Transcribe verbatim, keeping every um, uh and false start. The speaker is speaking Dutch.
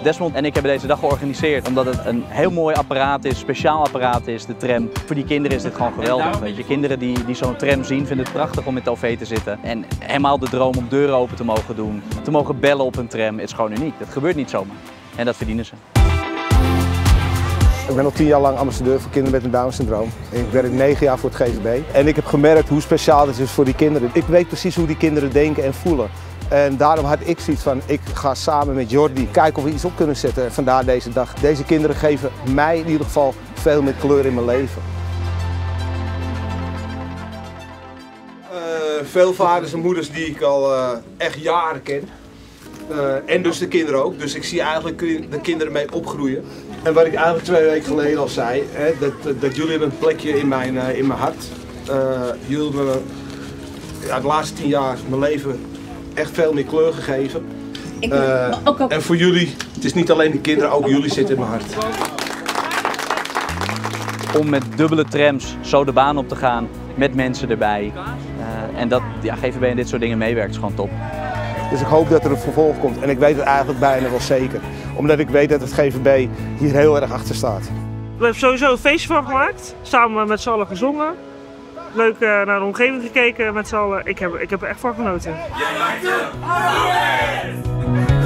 Desmond en ik hebben deze dag georganiseerd omdat het een heel mooi apparaat is, speciaal apparaat is, de tram. Voor die kinderen is dit gewoon geweldig. Weet je. Kinderen die, die zo'n tram zien vinden het prachtig om in het O V te zitten. En helemaal de droom om deuren open te mogen doen, te mogen bellen op een tram, is gewoon uniek. Dat gebeurt niet zomaar. En dat verdienen ze. Ik ben al tien jaar lang ambassadeur voor kinderen met een Down-syndroom. Ik werk negen jaar voor het G V B. En ik heb gemerkt hoe speciaal het is voor die kinderen. Ik weet precies hoe die kinderen denken en voelen. En daarom had ik zoiets van, ik ga samen met Jordi kijken of we iets op kunnen zetten. Vandaar deze dag. Deze kinderen geven mij in ieder geval veel meer kleur in mijn leven. Uh, veel vaders en moeders die ik al uh, echt jaren ken. Uh, en dus de kinderen ook. Dus ik zie eigenlijk de kinderen mee opgroeien. En wat ik eigenlijk twee weken geleden al zei, hè, dat, dat jullie hebben een plekje in mijn, uh, in mijn hart. Uh, jullie hebben me ja, de laatste tien jaar mijn leven echt veel meer kleur gegeven. Uh, en voor jullie, het is niet alleen de kinderen, ook jullie zitten in mijn hart. Om met dubbele trams zo de baan op te gaan, met mensen erbij. Uh, en dat ja, G V B en dit soort dingen meewerkt is gewoon top. Dus ik hoop dat er een vervolg komt en ik weet het eigenlijk bijna wel zeker. Omdat ik weet dat het G V B hier heel erg achter staat. We hebben sowieso een feestje van gemaakt, samen met z'n allen gezongen. Leuk uh, naar de omgeving gekeken met z'n allen. Ik heb, ik heb er echt van genoten.